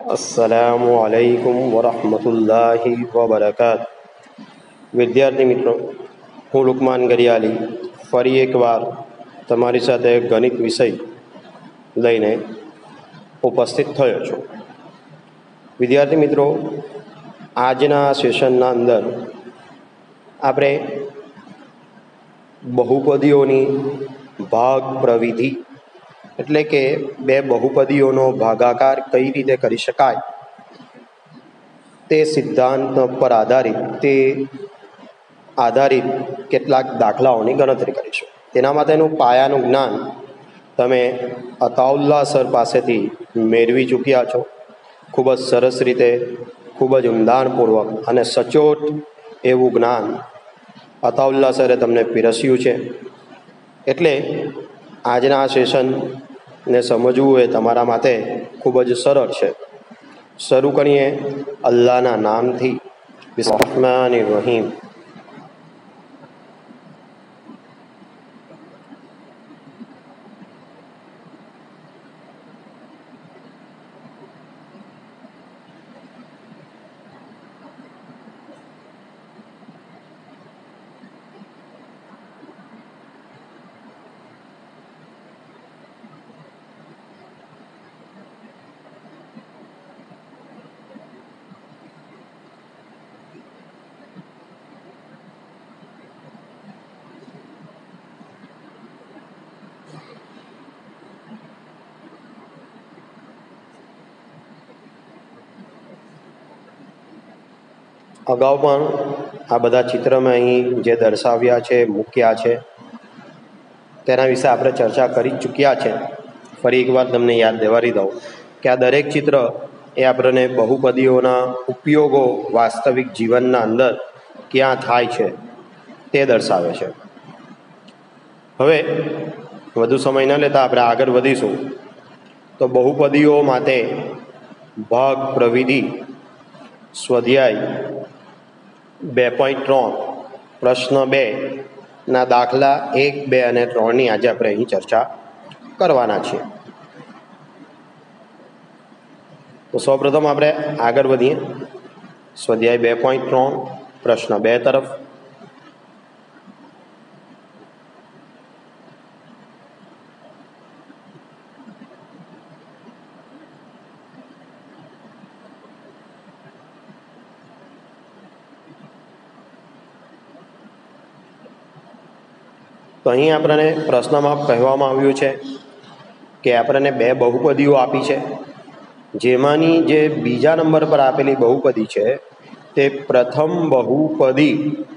अस्सलामुअलैकुम वरहमतुल्लाहि वबरकात। विद्यार्थी मित्रों, હું લુકમાન ગરિયાલી ફરી એકવાર તમારી સાથે ગણિત વિષય લઈને ઉપસ્થિત થયો છું। વિદ્યાર્થી મિત્રો, આજના સેશનના અંદર આપણે બહુપદીઓની ભાગ પ્રવિધિ એટલે કે બે બહુપદીઓનો ભાગાકાર કઈ રીતે કરી શકાય તે સિદ્ધાંત પર આધારિત કેટલાક દાખલાઓની ગણતરી કરીશું। તેના માટેનું પાયાનું જ્ઞાન તમે અતાઉલ્લા સર પાસેથી મેળવી ચૂક્યા છો। ખૂબ જ સરસ રીતે, ખૂબ જ ઊંડાણપૂર્વક અને સચોટ એવું જ્ઞાન અતાઉલ્લા સરે તમને પીરસ્યું છે। એટલે આજના આ સેશનને સમજવું એ તમારા માટે ખૂબ જ સરળ છે। શરૂ કરીએ અલ્લાહના નામથી। બિસ્મિલ્લાહિર રહીમ। અગાઉ પણ આ બધા ચિત્ર મેં અહીં જે દર્શાવ્યા છે, મૂક્યા છે, તેના વિશે આપણે ચર્ચા કરી ચૂક્યા છે। ફરી એકવાર તમને યાદ દેવાડી દઉં કે આ દરેક ચિત્ર એ આપણને બહુપદીઓના ઉપયોગો વાસ્તવિક જીવનના અંદર ક્યાં થાય છે તે દર્શાવે છે। હવે વધુ સમય ન લેતા આપણે આગળ વધીશું। તો બહુપદીઓ માટે ભાગ પ્રવિધિ સ્વાધ્યાય 2.3 પ્રશ્ન 2 ના દાખલા 1, 2 અને 3ની આજે આપણે અહીં ચર્ચા કરવાના છીએ। તો સૌપ્રથમ આપણે આગળ વધીએ સ્વાધ્યાય 2.3 પ્રશ્ન 2 તરફ। તો અહીં આપણને પ્રશ્નમાં કહેવામાં આવ્યું છે કે આપણને બે બહુપદીઓ આપી છે, જેમાંની જે બીજા નંબર પર આપેલી બહુપદી છે તે પ્રથમ બહુપદી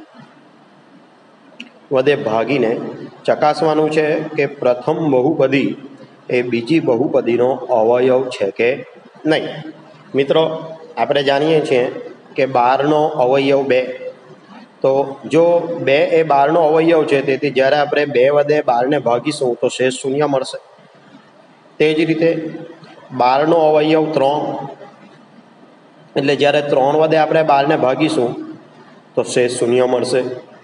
વડે ભાગીને ચકાસવાનું છે કે પ્રથમ બહુપદી એ બીજી બહુપદીનો અવયવ છે કે નહીં। મિત્રો, આપણે જાણીએ છીએ કે 12નો અવયવ 2, તો જો 2 એ 12નો અવયવ છે, તેથી જ્યારે આપણે 2 વડે 12ને ભાગીશું તો શેષ શૂન્ય મળશે। તે જ રીતે 12નો અવયવ 3, એટલે જ્યારે 3 વડે આપણે 12ને ભાગીશું તો શેષ શૂન્ય મળશે।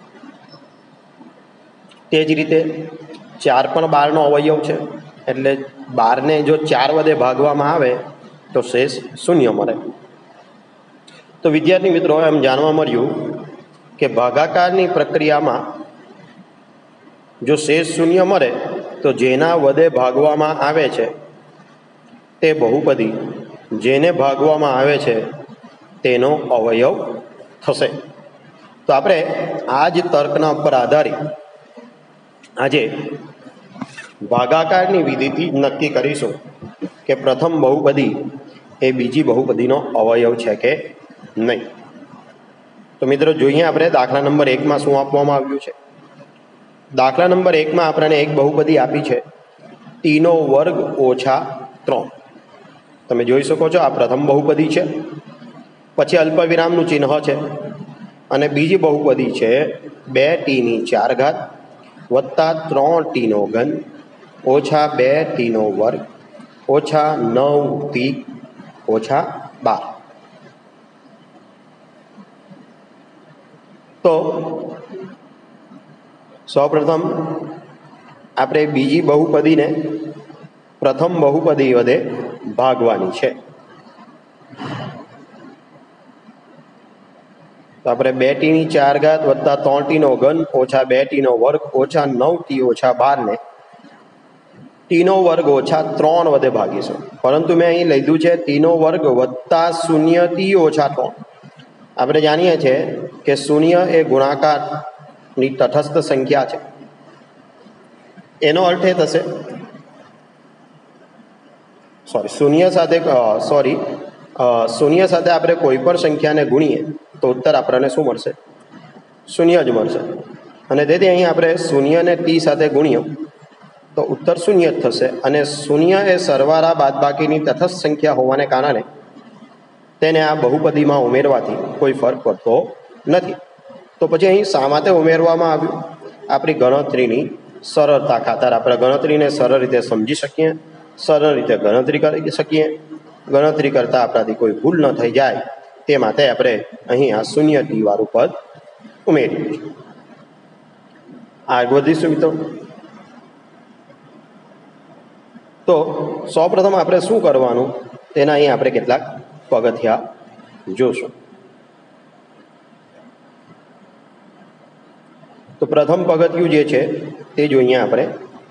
તે જ રીતે 4 પણ 12નો અવયવ છે, એટલે 12ને જો 4 વડે ભાગવામાં આવે તો શેષ શૂન્ય મળે। તો વિદ્યાર્થી મિત્રો, એમ જાણવા મળ્યું કે ભાગાકારની પ્રક્રિયામાં જો શેષ શૂન્ય મળે તો જેના વડે ભાગવામાં આવે છે તે બહુપદી જેને ભાગવામાં આવે છે તેનો અવયવ થશે। તો આપણે આ જ તર્કના ઉપર આધારિત આજે ભાગાકારની વિધિથી નક્કી કરીશું કે પ્રથમ બહુપદી એ બીજી બહુપદીનો અવયવ છે કે નહીં। તો મિત્રો, જોઈએ આપણે દાખલા નંબર 1માં શું આપવામાં આવ્યું છે। દાખલા નંબર 1માં આપણને એક બહુપદી આપી છે t² - 3। તમે જોઈ શકો છો, આ પ્રથમ બહુપદી છે, પછી અલ્પવિરામનું ચિહ્ન છે, અને બીજી બહુપદી છે 2t⁴ વત્તા 3t³ ઓછા 2t² ઓછા 9t ઓછા 12। તો સૌપ્રથમ આપણે બીજી બહુપદીને પ્રથમ બહુપદી વડે ભાગવાની છે। તો આપણે 2t4 વત્તા 3t ઘન ઓછા 2t વર્ગ ઓછા 9t ઓછા 12 ને t વર્ગ ઓછા 3 વડે ભાગીશું. પરંતુ મેં અહીં લીધું છે t વર્ગ વત્તા 0t ઓછા 3. આપણે જાણીએ છીએ કે 0 એ ગુણાકારની તટસ્થ સંખ્યા છે. એનો અર્થ એ થશે શૂન્ય સાથે આપણે કોઈ પણ સંખ્યાને ગુણીએ તો ઉત્તર આપણને શું મળશે? 0 જ મળશે. અને તેથી અહીં આપણે 0 ને t સાથે ગુણીએ તો ઉત્તર 0 જ થશે. અને 0 એ સરવાળા બાદબાકીની તટસ્થ સંખ્યા હોવાને કારણે તેને આ બહુપદીમાં ઉમેરવાથી કોઈ ફરક પડતો નથી. તો પછી અહીં શા માટે ઉમેરવામાં આવ્યું? આપણી ગણતરીની સરળતા ખાતર. આપણે ગણતરીને સરળ રીતે સમજી શકીએ, સરળ રીતે ગણતરી કરી શકીએ, ગણતરી કરતાં આપણાથી કોઈ ભૂલ ન થઈ જાય તે માટે આપણે અહીં આ 0t વાળું પદ ઉમેર્યું છે. આગળ વધીશું મિત્રો. તો સૌપ્રથમ આપણે શું કરવાનું તેના અહીં આપણે કેટલાક પગથિયા જોશું. તો પ્રથમ પગથિયું જે છે તે જોઈએ આપણે.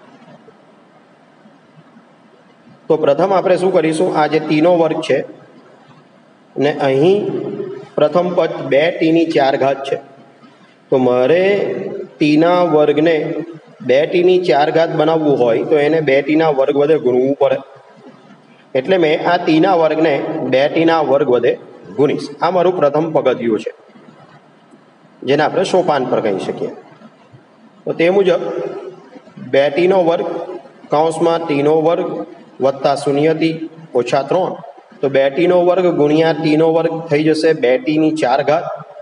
તો પ્રથમ આપણે શું કરીશું? આ જે t વર્ગ છે ને અહીં પ્રથમ પદ 2t4 છે. તો મારે t વર્ગને 2t4 બનાવવું હોય તો એને 2t વર્ગ વડે ગુણવું પડે. એટલે મેં આ t વર્ગને 2t વર્ગ વડે ગુણીશ. આ મારું પ્રથમ પગથિયું છે, જેને આપણે સોપાન પર કહી શકીએ. તો તે મુજબ 2t વર્ગ કૌંસમાં t વર્ગ વત્તા 0t ઓછા 3. તો 2t વર્ગ ગુણ્યા t વર્ગ થઈ જશે 2t4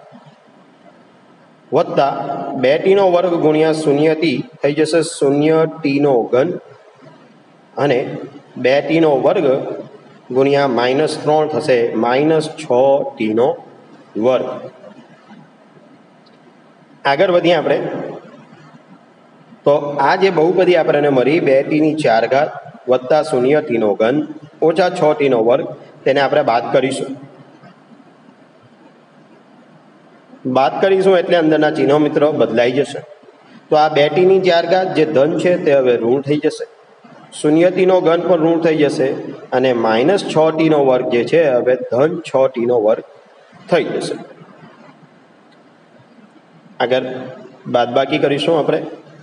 વત્તા 2t વર્ગ ગુણ્યા 0t થઈ જશે 0t ઘન અને 2t વર્ગ ગુણ્યા -3 થશે -6t વર્ગ. આગળ વધીએ આપણે. તો આ જે બહુપદી આપણને મળી 2t4 વત્તા 0t ઘન ઓછા 6t વર્ગ, તેને આપણે બાદ કરીશું. બાદ કરીશું એટલે અંદરના ચિહ્નો મિત્રો બદલાઈ જશે. તો આ 2t4 જે ધન છે તે હવે ઋણ થઈ જશે, 0t ઘન પણ ઋણ થઈ જશે અને -6t વર્ગ જે છે હવે ધન 6t વર્ગ થઈ જશે. આગળ બાદબાકી કરીશું આપણે.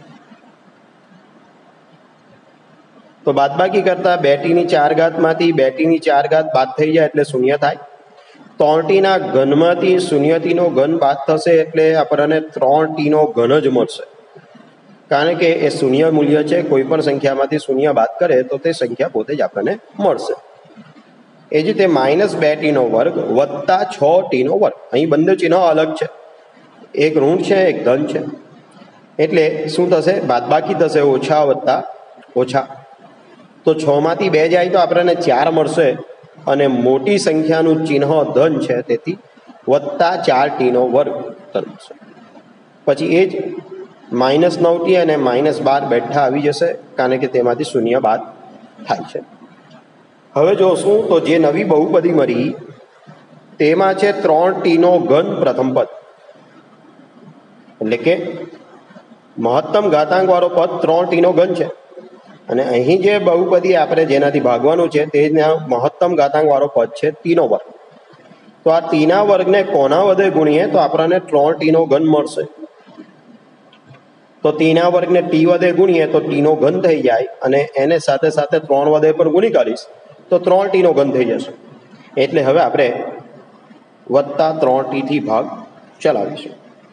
તો બાદબાકી કરતા 2t4 માંથી 2t4 બાદ થઈ જાય એટલે 0 થાય. 3t ઘનમાંથી 0t ઘન બાદ થશે એટલે આપણને 3t ઘન જ મળશે, કારણ કે એ શૂન્ય મૂલ્ય છે. કોઈ પણ સંખ્યામાંથી 0 બાદ કરે તો તે સંખ્યા પોતે જ આપણને મળશે. એ જ રીતે -2t વર્ગ વત્તા 6t વર્ગ. અહીં બંને ચિહ્નો અલગ છે, એક ઋણ છે એક ધન છે. એટલે શું થશે? બાદબાકી થશે, ઓછા વત્તા ઓછા. તો 6 માંથી 2 જાય તો આપણને 4 મળશે અને મોટી સંખ્યાનું ચિહ્ન ધન છે, તેથી વત્તા 4t વર્ગ થશે. પછી એ જ -9t અને -12 બેઠા આવી જશે, કારણ કે તેમાંથી 0 બાદ થાય છે. હવે જોશું તો જે નવી બહુપદી મળી તેમાં છે 3t ઘન પ્રથમ પદ, એટલે કે મહત્તમ ઘાતાંક વાળો પદ 3t ઘન છે. અને અહીં જે બહુપદી આપણે જેનાથી ભાગવાનું છે તે મહત્તમ ઘાતાંક વાળો પદ છે t વર્ગ. તો આ t વર્ગને કોના વડે ગુણીએ તો આપણને 3t ઘન મળશે. તો t વર્ગને t વડે ગુણીએ તો t ઘન થઈ જાય અને એને સાથે સાથે 3 વડે પણ ગુણી કરીશ તો 3t ઘન થઈ જશે. એટલે હવે આપણે વત્તા 3t થી ભાગ ચલાવીશું.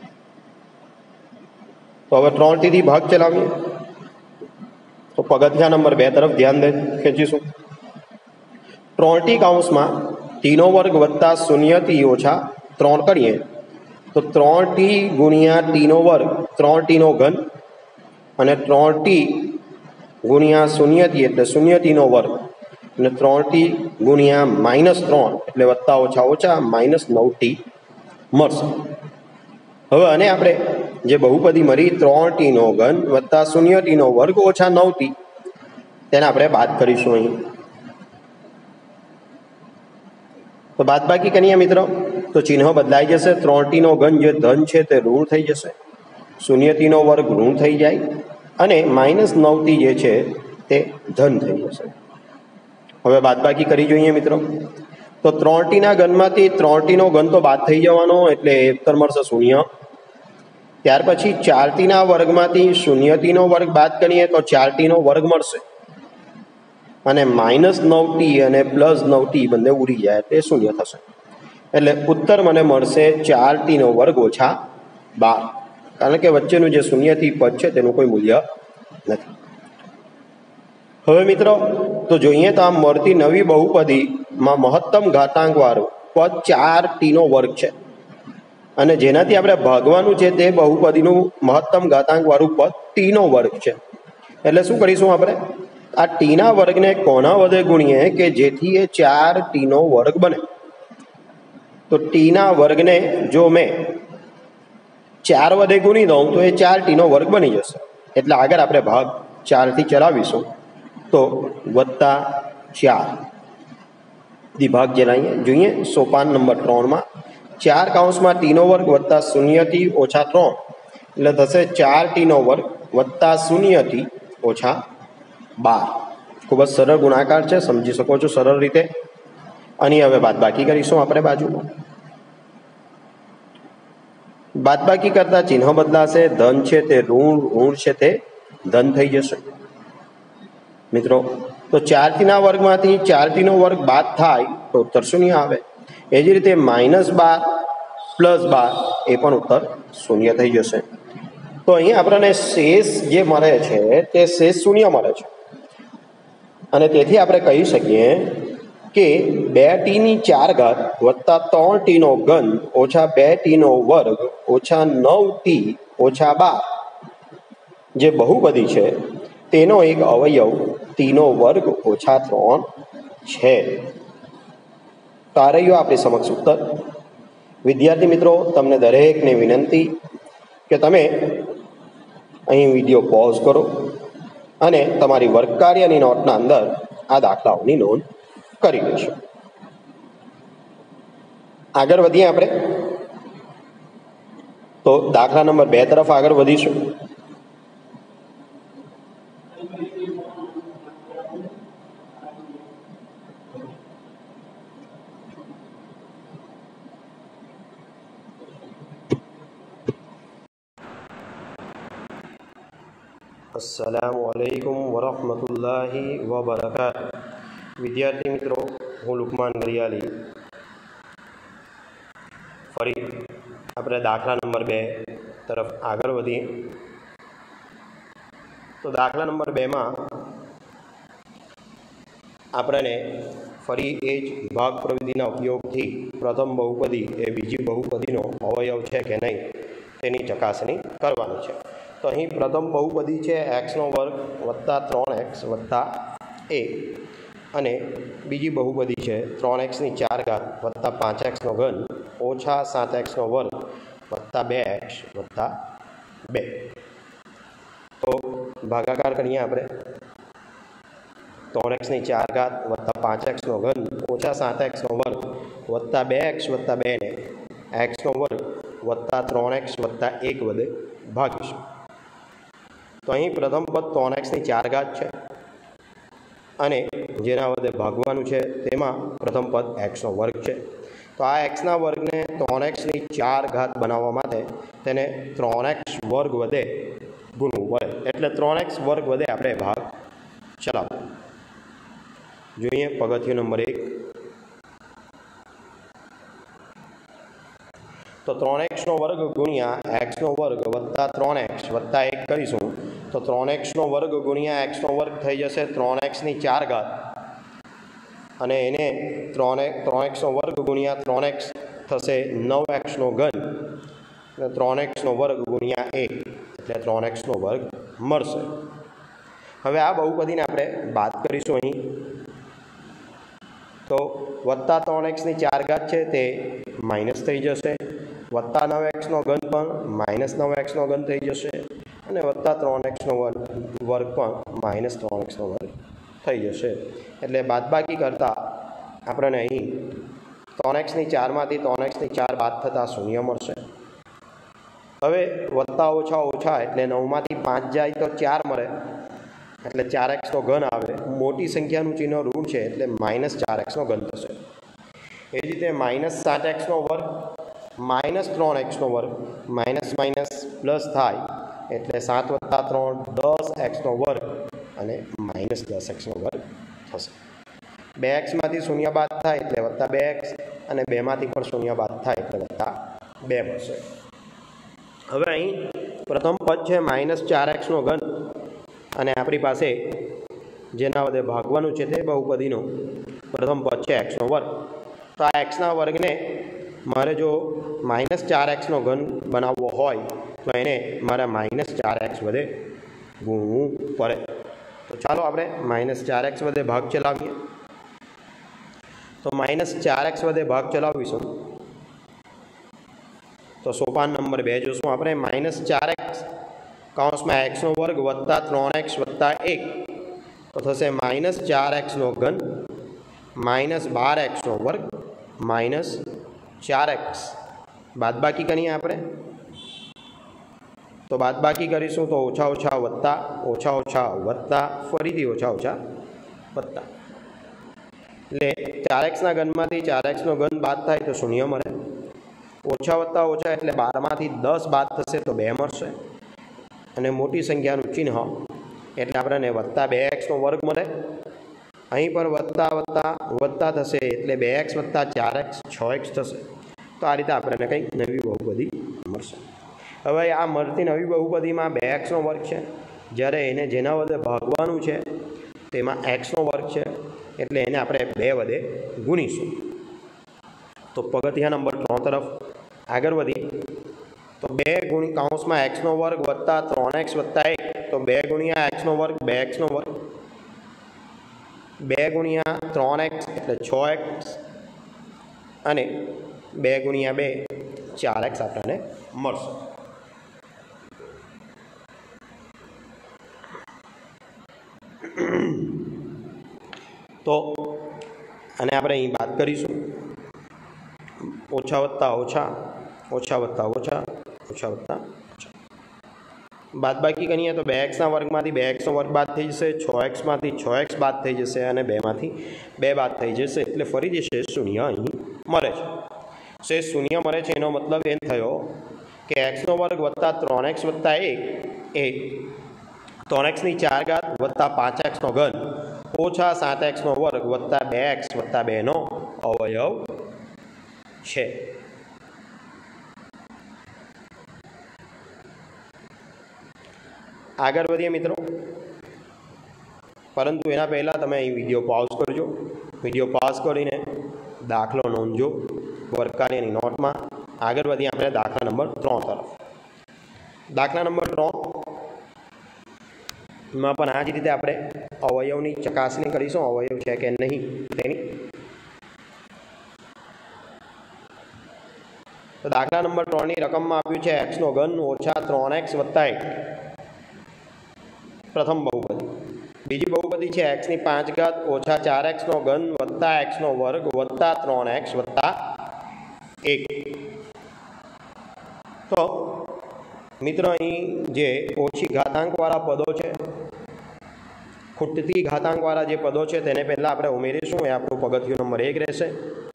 તો હવે 3t થી ભાગ ચલાવીએ તો પગથિયા નંબર 2 તરફ ધ્યાન ખેંચીશું. 3t કૌંસમાં t વર્ગ વત્તા 0t ઓછા 3 કરીએ તો 3t ગુણ્યા t વર્ગ 3t ઘન અને 3t ગુણ્યા 0t એટલે 0t વર્ગ અને 3t ગુણ્યા -3 એટલે વત્તા ઓછા ઓછા -9t મળશે. હવે આને આપણે જે બહુપદી મળી 3t ઘન વત્તા 0t વર્ગ ઓછા 9t, તેને આપણે બાદ કરીશું. અહીં તો બાદબાકી કરીએ મિત્રો તો ચિહ્ન બદલાઈ જશે. 3t નો ઘન જે ધન છે તે ઋણ થઈ જશે, 0t નો વર્ગ ઋણ થઈ જાય અને -9t જે છે તે ધન થઈ જશે. હવે બાદબાકી કરી જોઈએ મિત્રો. તો 3t ના ઘનમાંથી 3t નો ઘન તો બાદ થઈ જવાનો એટલે ઉત્તર મળશે 0. ત્યાર પછી 4t ના વર્ગમાંથી 0t નો વર્ગ બાદ કરીએ તો 4t નો વર્ગ મળશે અને -9t અને +9t બંને ઉડી જાય એટલે 0 થશે. એટલે ઉત્તર મને મળશે 4t નો વર્ગ ઓછા 12, કારણ કે વચ્ચેનું જે 0 થી પદ છે તેનું કોઈ મૂલ્ય નથી. હવે મિત્રો તો જોઈએ તો આ મળતી નવી બહુપદીમાં મહત્તમ ઘાતાંક વાળું પદ 4t નો વર્ગ છે અને જેનાથી આપણે ભાગવાનું છે તે બહુપદીનું મહત્તમ ઘાતાંક વાળું પદ t નો વર્ગ છે. એટલે શું કરીશું આપણે? આ t ના વર્ગને કોના વડે ગુણીએ કે જેથી એ 4t નો વર્ગ બને? તો t ના વર્ગને જો મેં 4 વડે ગુણી દઉં તો એ 4t નો વર્ગ બની જશે. એટલે આગળ આપણે ભાગ 4 થી ચલાવીશું તો +4 વિભાગ ચલાવીએ. જોઈએ સોપાન નંબર 3 માં 4 કૌંસમાં t નો વર્ગ +0 થી -3 એટલે થશે 4t નો વર્ગ +0 થી -12. ખૂબ જ સરળ ગુણાકાર છે, સમજી શકો છો સરળ રીતે. અને હવે બાદબાકી કરીશું આપણે બાજુમાં. બાદબાકી કરતા ચિહ્ન બદલાશે. ધન છે તે ઋણ છે તે ધન થઈ જશે મિત્રો. તો 4t ના વર્ગમાંથી 4t નો વર્ગ બાદ થાય તો ઉત્તર 0 આવે. એ જ રીતે -12 +12 એ પણ ઉત્તર 0 થઈ જશે. તો અહીંયા આપણને શેષ જે મળે છે તે શેષ 0 મળે છે અને તેથી આપણે કહી શકીએ કે 2t ની 4 ઘાત વત્તા 3t નો ઘન ઓછા 2t નો વર્ગ ઓછા 9t ઓછા 12 જે બહુપદી છે તેનો એક અવયવ t નો વર્ગ ઓછા 3 છે. તો આ રહ્યો આપણી સમક્ષ ઉત્તર. વિદ્યાર્થી મિત્રો, તમને દરેકને વિનંતી કે તમે અહીં વિડીયો પોઝ કરો અને તમારી વર્ગકાર્યની નોટના અંદર આ દાખલાઓની નોંધ કરી લેશો. આગળ વધીએ આપણે તો દાખલા નંબર 2 તરફ આગળ વધીશું. અસ્સલામુઅલૈકુમ વરહમતુલ્લાહિ વબરકાત. વિદ્યાર્થી મિત્રો, હું લુકમાન ગરિયાલી ફરી આપણે દાખલા નંબર 2 તરફ આગળ વધીએ. તો દાખલા નંબર 2માં આપણને ફરી એ જ વિભાગ પ્રવિધિના ઉપયોગથી પ્રથમ બહુપદી એ બીજી બહુપદીનો અવયવ છે કે નહીં તેની ચકાસણી કરવાની છે. તો અહીં પ્રથમ બહુપદી છે x² + 3x + 1 અને બીજી બહુપદી છે 3x ની 4 ઘાત વત્તા 5x નો ઘન ઓછા 7x નો વર્ગ વત્તા 2x વત્તા 2. તો ભાગાકાર કરીએ આપણે. 3x ની 4 ઘાત વત્તા 5x નો ઘન ઓછા 7x નો વર્ગ વત્તા 2x વત્તા 2 ને x નો વર્ગ વત્તા 3x વત્તા 1 વડે ભાગીશું. તો અહીં પ્રથમ પદ 3x ની 4 ઘાત છે અને જેના વડે ભાગવાનું છે તેમાં પ્રથમ પદ x નો વર્ગ છે. તો આ x ના વર્ગને 3x ની 4 ઘાત બનાવવા માટે તેને 3x વર્ગ વડે ગુણવું પડે. એટલે 3x વર્ગ વડે આપણે ભાગ ચલાવવો. જોઈએ પગથિયું નંબર 1. તો 3x નો વર્ગ ગુણ્યા x નો વર્ગ વત્તા 3x વત્તા 1 કરીશું તો 3x નો વર્ગ ગુણ્યા x નો વર્ગ થઈ જશે 3x ની 4 ઘાત અને એને 3x નો વર્ગ ગુણ્યા 3x થશે 9x નો ઘન અને 3x નો વર્ગ ગુણ્યા 1 એટલે 3x નો વર્ગ મળશે. હવે આ બહુપદીને આપણે બાદ કરીશું અહીં. તો વત્તા 3x ની 4 ઘાત છે તે માઇનસ થઈ જશે, વત્તા 9x નો ઘન પણ -9x નો ઘન થઈ જશે અને વત્તા 3x નો વર્ગ પણ -3x નો વર્ગ થઈ જશે. એટલે બાદબાકી કરતાં આપણને અહીં 3x ની 4માંથી 3x ની 4 બાદ થતાં 0 મળશે। હવે વત્તા ઓછા ઓછા એટલે 9માંથી 5 જાય તો 4 મળે એટલે 4x નો ઘન આવે। મોટી સંખ્યાનું ચિહ્ન ઋણ છે એટલે -4x નો ઘન થશે। એ જ રીતે -7x નો વર્ગ -3x નો વર્ગ માઇનસ માઇનસ પ્લસ થાય એટલે 7 + 3 10x નો વર્ગ અને -10x નો વર્ગ થશે। 2x માંથી 0 બાદ થાય એટલે +2x અને 2 માંથી પણ 0 બાદ થાય એટલે +2 મળશે। હવે અહીં પ્રથમ પદ છે -4x નો ઘન અને આપણી પાસે જેના વડે ભાગવાનું છે તે બહુપદીનો પ્રથમ પદ છે x નો વર્ગ। તો આ x ના વર્ગને મારે જો -4x નો ઘન બનાવવો હોય તો એને મારે -4x વડે ગુણવું પડે। તો ચાલો આપણે -4x વડે ભાગ ચલાવીએ। તો -4x વડે ભાગ ચલાવીશું તો સોપાન નંબર 2 જોશું આપણે। -4x કૌંસમાં x નો વર્ગ વત્તા 3x વત્તા 1 તો થશે -4x નો ઘન -12x નો વર્ગ -4x બાદબાકી કરીએ આપણે તો બાદબાકી કરીશું તો ઓછા ઓછા વત્તા ફરીથી ઓછા ઓછા વત્તા એટલે 4x ના ઘનમાંથી 4x નો ઘન બાદ થાય તો 0 મળે। ઓછા વત્તા ઓછા એટલે 12માંથી 10 બાદ થશે તો 2 મળશે અને મોટી સંખ્યાનું ચિહ્ન એટલે આપણને +2x નો વર્ગ મળે। અહીં પર વત્તા વત્તા વત્તા થશે એટલે 2x + 4x 6x થશે। તો આ રીતે આપણને કંઈક નવી બહુપદી મળશે। હવે આ મળતી નવી બહુપદીમાં 2x નો વર્ગ છે જ્યારે એને જેના વડે ભાગવાનું છે તેમાં x નો વર્ગ છે એટલે એને આપણે 2 વડે ગુણીશું। તો પગથિયા નંબર 3 તરફ આગળ વધીએ તો 2 ગુણી કૌંસમાં x નો વર્ગ વત્તા 3x વત્તા 1 તો 2 ગુણ્યા x નો વર્ગ 2x નો વર્ગ 2 ગુણ્યા 3x એટલે 6x અને 2 ગુણ્યા 2 4x આપણને મળશે। તો અને આપણે અહીં બાદ કરીશું ઓછા વત્તા ઓછા ઓછા વત્તા ઓછા ઓછા વત્તા ઓછા બાદબાકી કરીએ તો 2x ના વર્ગમાંથી 2x નો વર્ગ બાદ થઈ જશે 6x માંથી 6x બાદ થઈ જશે અને 2 માંથી 2 બાદ થઈ જશે એટલે ફરીથી શેષ 0 અહીં મળે છે। શેષ 0 મળે છે એનો મતલબ એમ થયો કે x નો વર્ગ વત્તા 3x વત્તા 1 એ 3x ની 4 ઘાત વત્તા 5x નો ઘન ઓછા 7x નો વર્ગ વત્તા 2x વત્તા 2 નો અવયવ છે। આગળ વધીએ મિત્રો પરંતુ એના પહેલાં તમે અહીં વિડીયો પોઝ કરજો। વિડીયો પોઝ કરીને દાખલો નોંધજો વર્ગકાર્યની નોટમાં। આગળ વધીએ આપણે દાખલા નંબર 3 તરફ। દાખલા નંબર 3 માં પણ આ જ રીતે આપણે અવયવની ચકાસણી કરીશું અવયવ છે કે નહીં તેની। તો દાખલા નંબર 3 ની રકમમાં આપ્યું છે x નો ઘન ઓછા 3x વત્તા 1 પ્રથમ બહુપદી। બીજી બહુપદી છે x ની 5 ઘાત ઓછા 4x નો ઘન વત્તા x નો વર્ગ વત્તા 3x વત્તા 1। તો મિત્રો અહીં જે ઓછી ઘાતાંકવાળા પદો છે ખૂટતી ઘાતાંકવાળા જે પદો છે તેને પહેલાં આપણે ઉમેરીશું એ આપણું પગથિયું નંબર 1 રહેશે।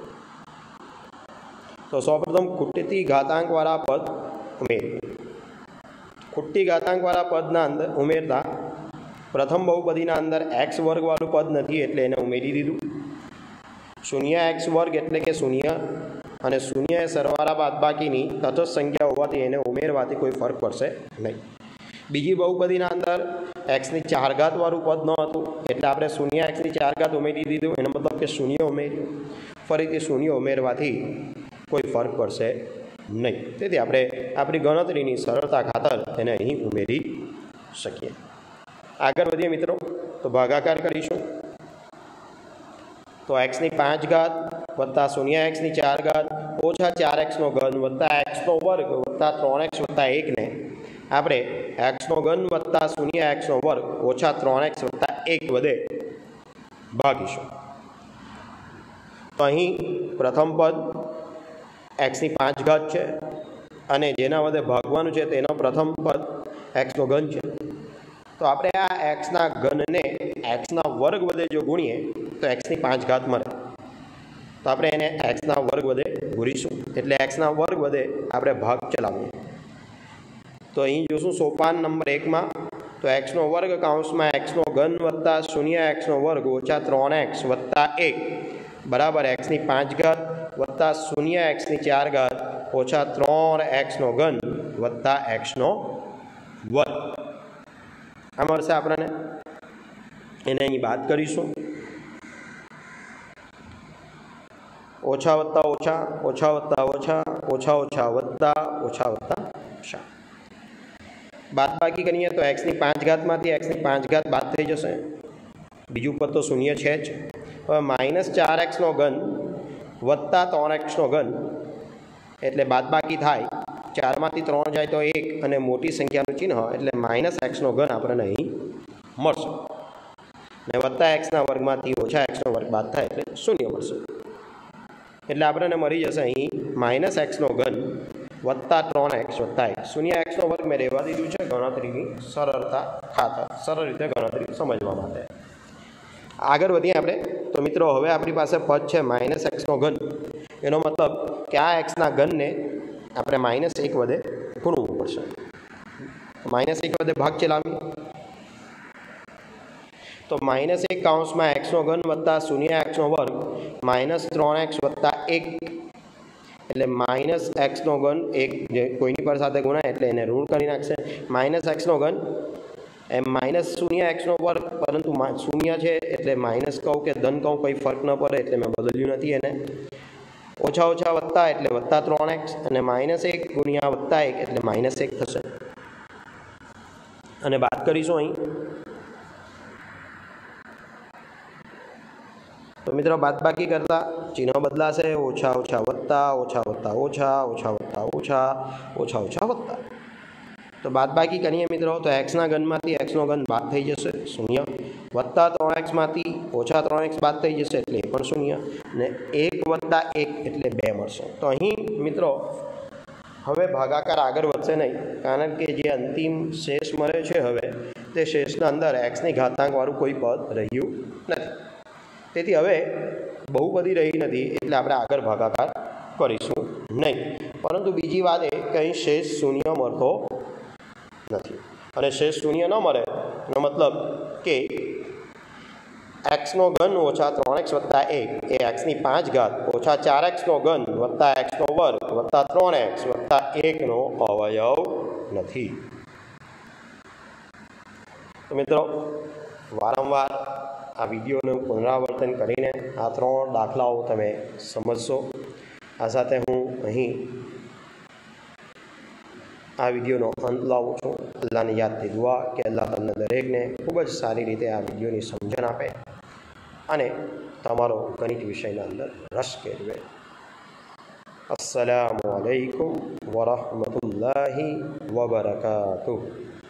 તો સૌપ્રથમ ખૂટતી ઘાતાંકવાળા પદ ઉમેરીએ। ખૂટતી ઘાતાંકવાળા પદના અંદર ઉમેરતા પ્રથમ બહુપદીના અંદર x વર્ગવાળું પદ નથી એટલે એને ઉમેરી દીધું। 0x વર્ગ એટલે કે 0 અને 0 એ સરવાળા બાદબાકીની તટસ્થ સંખ્યા હોવાથી એને ઉમેરવાથી કોઈ ફરક પડશે નહીં। બીજી બહુપદીના અંદર x ની 4 ઘાત વાળું પદ ન હતું એટલે આપણે 0x ની 4 ઘાત ઉમેરી દીધું એનો મતલબ કે 0 ઉમેર્યું ફરીથી 0 ઉમેરવાથી કોઈ ફરક પડશે નહીં તેથી આપણે આપણી ગણતરીની સરળતા ખાતર તેને અહીં ઉમેરી શકીએ। આગળ વધીએ મિત્રો તો ભાગાકાર કરીશું તો x ની 5 ઘાત વત્તા 0x ની 4 ઘાત ઓછા 4x નો ઘન વત્તા x નો વર્ગ વત્તા 3x વત્તા 1 ને આપણે x નો ઘન વત્તા 0x નો વર્ગ ઓછા 3x વત્તા 1 વડે ભાગીશું। तो अहीं प्रथम पद एक्सनी 5 घात है અને જેના વડે ભાગવાનું છે તેનો પ્રથમ પદ એક્સનો ઘન છે। તો આપણે આ એક્સના ઘનને એક્સના વર્ગ વડે જો ગુણીએ તો એક્સની 5 ઘાત મળે। તો આપણે એને એક્સના વર્ગ વડે ગુણીશું એટલે એક્સના વર્ગ વડે આપણે ભાગ ચલાવીએ। તો અહીં જોશું સોપાન નંબર 1માં તો એક્સનો વર્ગ કૌંસમાં એક્સનો ઘન વત્તા 0 वर्ग ઓછા 3x વત્તા 1 બરાબર એક્સની 5 ઘાત વત્તા 0 एक्सની 4 ઘાત ઓછા 3x નો ઘન વત્તા x નો વર્ગ। આ મળશે આપણને। એને અહીં બાદ કરીશું। ઓછા વત્તા ઓછા ઓછા વત્તા ઓછા ઓછા ઓછા વત્તા ઓછા વત્તા ઓછા બાદ બાકી કરીએ તો एक्सની 5 ઘાતમાંથી एक्सની 5 ઘાત બાદ થઈ જશે। બીજું પદ તો શૂન્ય છે જ। હવે -4x નો ઘન વત્તા 3x નો ઘન એટલે બાદબાકી થાય 4 માંથી 3 જાય તો 1 અને મોટી સંખ્યાનું ચિહ્ન એટલે -x નો ઘન આપણને અહીં મળશે ને વત્તા x ના વર્ગમાંથી ઓછા x નો વર્ગ બાદ થાય એટલે શૂન્ય મળશે। એટલે આપણને મળી જશે અહીં -x નો ઘન વત્તા 3x વત્તા 1 0 x નો વર્ગ મેં રહેવા દીધું છે ગણતરીની સરળતા ખાતર સરળ રીતે ગણતરી સમજવા માટે। આગળ વધીએ આપણે તો મિત્રો હવે આપણી પાસે પદ છે -x નો ઘન એનો મતલબ કે આ x ના ઘનને આપણે -1 વડે ગુણવું પડશે। -1 વડે ભાગ ચલાવીએ તો -1 કૌંસમાં x નો ઘન વત્તા 0 x નો વર્ગ -3x વત્તા 1 એટલે -x નો ઘન એક કોઈની પર સાથે ગુણાય એટલે એને ઋણ કરી નાખશે। -x નો ઘન એમ -0 x નો વર્ગ પરંતુ શૂન્ય છે એટલે માઇનસ કહું કે ધન કહું કંઈ ફરક ન પડે એટલે મેં બદલ્યું નથી એને। ઓછા ઓછા વત્તા એટલે વત્તા 3x અને -1 ગુણ્યા વત્તા 1 એટલે -1 થશે અને બાદ કરીશું અહીં। તો મિત્રો બાદબાકી કરતા ચિહ્ન બદલાશે ઓછા ઓછા વત્તા ઓછા વત્તા ઓછા ઓછા વત્તા ઓછા ઓછા ઓછા વત્તા। તો બાદબાકી કરીએ મિત્રો તો एक्सના ઘનમાંથી एक्सનો ઘન બાદ થઈ જશે 0 વત્તા 3xમાંથી ઓછા 3x બાદ થઈ જશે એટલે એ પણ 0 ને 1 વત્તા 1 એટલે 2 મળશે। તો અહીં મિત્રો હવે ભાગાકાર આગળ વધશે નહીં કારણ કે જે અંતિમ શેષ મળે છે હવે તે શેષના અંદર xની ઘાતાંકવાળું કોઈ પદ રહ્યું નથી। તેથી હવે બહુપદી રહી નથી એટલે આપણે આગળ ભાગાકાર કરીશું નહીં। પરંતુ બીજી વાત એ કે અહીં શેષ શૂન્ય મળતો નથી અને શેષ શૂન્ય ન મળે એનો મતલબ કે एक्सનો ઘન ઓછા 3x વત્તા 1 એ एक्सની 5 ઘાત ઓછા 4xનો ઘન વત્તા xનો વર્ગ વત્તા 3x વત્તા 1 નો અવયવ નથી। તો મિત્રો વારંવાર આ વિડીયોનું પુનરાવર્તન કરીને આ 3 દાખલાઓ તમે સમજશો। આ સાથે હું અહીં આ વિડીયોનો અંત લાવું છું। અલ્લાહની યાદથી દુઆ કે અલ્લાહ તમને દરેકને ખૂબ જ સારી રીતે આ વિડીયોની સમજણ આપે અને તમારો ગણિત વિષયના અંદર રસ કેળવે। અસ્સલામુ અલૈકુમ વરહમતુલ્લાહિ વબરકાતુહ।